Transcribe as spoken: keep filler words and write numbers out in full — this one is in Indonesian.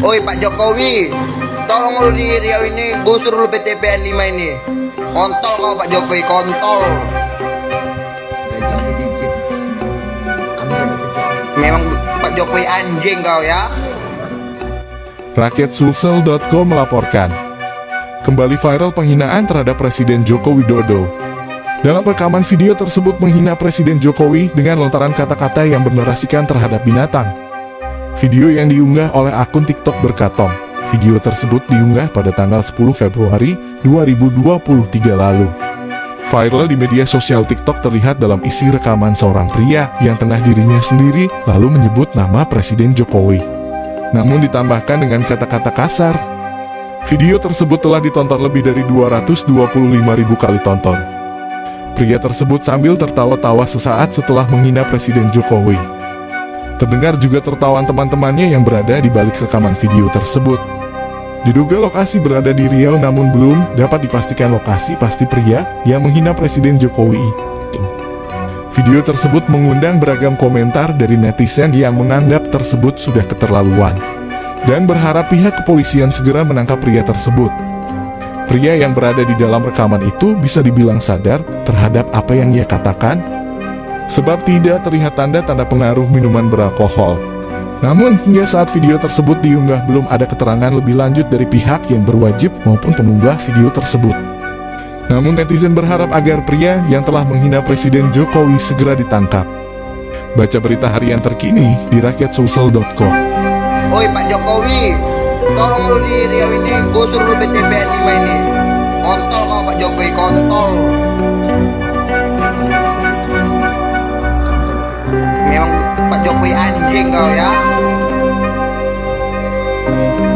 Oi Pak Jokowi, tolong lu di Riau ini gusur lu P T P N lima ini. Kontol kau Pak Jokowi, kontol. Memang Pak Jokowi anjing kau ya. Rakyat Sulsel titik com melaporkan, kembali viral penghinaan terhadap Presiden Joko Widodo. Dalam rekaman video tersebut menghina Presiden Jokowi dengan lontaran kata-kata yang bernarasikan terhadap binatang. Video yang diunggah oleh akun TikTok Berkatong. Video tersebut diunggah pada tanggal sepuluh Februari dua ribu dua puluh tiga lalu. Viral di media sosial TikTok terlihat dalam isi rekaman seorang pria yang tengah dirinya sendiri lalu menyebut nama Presiden Jokowi. Namun ditambahkan dengan kata-kata kasar. Video tersebut telah ditonton lebih dari dua ratus dua puluh lima ribu kali tonton. Pria tersebut sambil tertawa-tawa sesaat setelah menghina Presiden Jokowi. Terdengar juga tertawan teman-temannya yang berada di balik rekaman video tersebut. Diduga lokasi berada di Riau namun belum dapat dipastikan lokasi pasti pria yang menghina Presiden Jokowi. Video tersebut mengundang beragam komentar dari netizen yang menganggap tersebut sudah keterlaluan dan berharap pihak kepolisian segera menangkap pria tersebut. Pria yang berada di dalam rekaman itu bisa dibilang sadar terhadap apa yang ia katakan, sebab tidak terlihat tanda-tanda pengaruh minuman beralkohol. Namun hingga saat video tersebut diunggah belum ada keterangan lebih lanjut dari pihak yang berwajib maupun pengunggah video tersebut. Namun netizen berharap agar pria yang telah menghina Presiden Jokowi segera ditangkap. Baca berita harian terkini di rakyat sulsel titik com. Oi Pak Jokowi, tolong lu di Riau ini gusur lu P T P N lima ini. Kontol kau Pak Jokowi, kontol. Memang Pak Jokowi anjing kau ya.